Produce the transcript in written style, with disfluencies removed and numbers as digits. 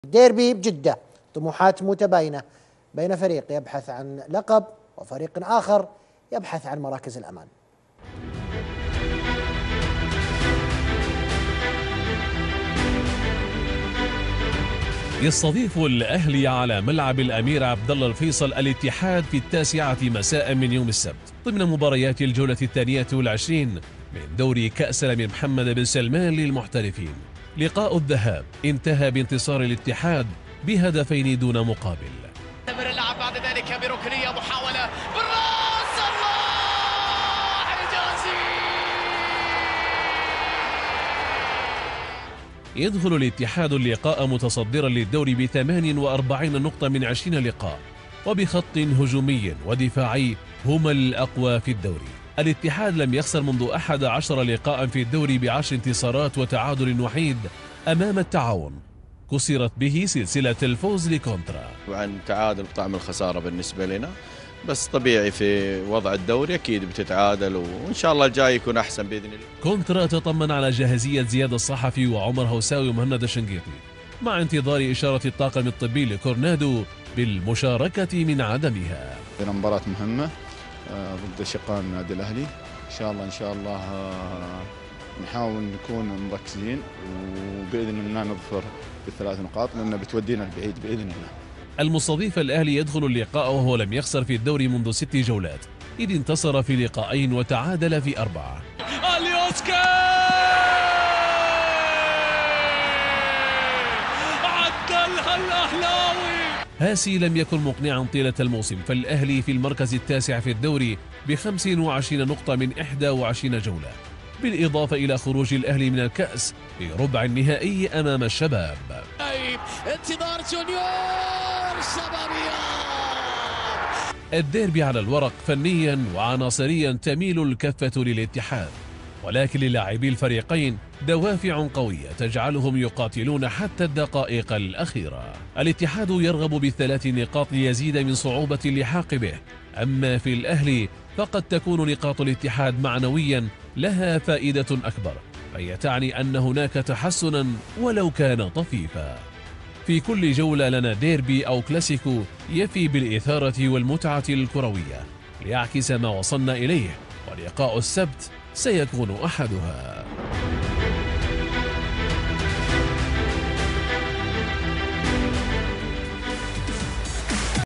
ديربي بجدة، طموحات متباينة بين فريق يبحث عن لقب وفريق آخر يبحث عن مراكز الأمان. يستضيف الأهلي على ملعب الأمير عبد الله الفيصل الاتحاد في 9 مساء من يوم السبت ضمن مباريات الجولة 22 من دوري كأس الأمير محمد بن سلمان للمحترفين. لقاء الذهاب انتهى بانتصار الاتحاد بهدفين دون مقابل. تمر اللعب بعد ذلك بركنية محاولة بالراس، الله حجازي. يدخل الاتحاد اللقاء متصدرا للدوري ب48 نقطة من 20 لقاء، وبخط هجومي ودفاعي هما الأقوى في الدوري. الاتحاد لم يخسر منذ 11 لقاء في الدوري ب10 انتصارات وتعادل وحيد أمام التعاون، كسرت به سلسلة الفوز لكونترا. طبعا تعادل بطعم الخسارة بالنسبة لنا، بس طبيعي في وضع الدوري أكيد بتتعادل، وإن شاء الله الجاي يكون أحسن بإذن الله. كونترا تطمن على جاهزية زياد الصحفي وعمر هوساوي ومهند الشنقيطي مع انتظار إشارة الطاقم الطبي لكورنادو بالمشاركة من عدمها. مباراة مهمة ضد شقان النادي الأهلي، إن شاء الله نحاول نكون مركزين وبإذن الله نظفر ب3 نقاط لأنها بتودينا البعيد بإذن الله. المستضيف الأهلي يدخل اللقاء وهو لم يخسر في الدوري منذ 6 جولات، إذ انتصر في لقاءين وتعادل في 4. اليوسكا عدلها الأهلاوي. هاسي لم يكن مقنعا طيلة الموسم، فالأهلي في المركز التاسع في الدوري ب25 نقطة من 21 جولة، بالإضافة إلى خروج الأهلي من الكأس في ربع النهائي أمام الشباب. انتظار جونيور شبابية. الديربي على الورق فنيا وعناصريا تميل الكفة للاتحاد، ولكن للاعبي الفريقين دوافع قوية تجعلهم يقاتلون حتى الدقائق الأخيرة. الاتحاد يرغب ب3 نقاط ليزيد من صعوبة اللحاق به، أما في الأهلي فقد تكون نقاط الاتحاد معنويا لها فائدة أكبر، فهي تعني أن هناك تحسنا ولو كان طفيفا. في كل جولة لنا ديربي أو كلاسيكو يفي بالإثارة والمتعة الكروية ليعكس ما وصلنا إليه، ولقاء السبت سيكون أحدها.